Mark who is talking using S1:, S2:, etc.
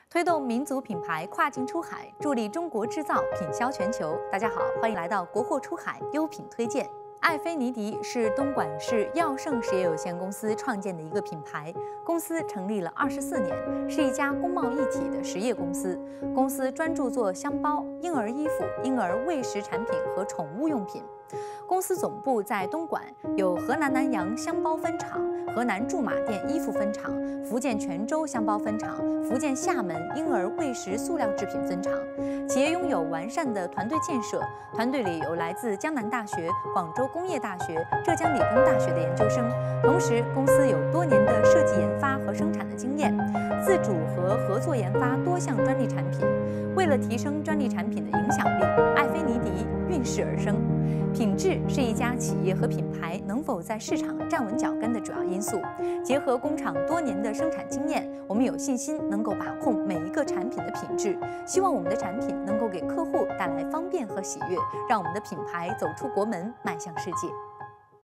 S1: 推动民族品牌跨境出海，助力中国制造品销全球。大家好，欢迎来到国货出海优品推荐。艾菲尼迪是东莞市耀盛实业有限公司创建的一个品牌，公司成立了24年，是一家公贸一体的实业公司。公司专注做箱包、婴儿衣服、婴儿喂食产品和宠物用品。公司总部在东莞，有河南南阳箱包分厂、河南驻马店衣服分厂、福建泉州箱包分厂、福建厦门婴儿喂食塑料制品分厂。企业拥有完善的团队建设，团队里有来自江南大学、广州工业大学、浙江理工大学的研究生。同时，公司有多年的设计研发和生产的经验，自主和合作研发多项专利产品。为了提升专利产品的影响力，艾菲尼迪运势而生。品质是一家企业和品牌能否在市场站稳脚跟的主要因素。结合工厂多年的生产经验，我们有信心能够把控每一个产品的品质。希望我们的产品能够给客户带来方便和喜悦，让我们的品牌走出国门，迈向世界。